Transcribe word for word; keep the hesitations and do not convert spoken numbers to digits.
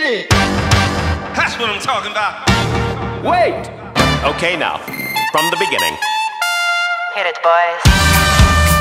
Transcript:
get it. That's what I'm talking about. Wait! Okay, now, from the beginning. Hit it, boys.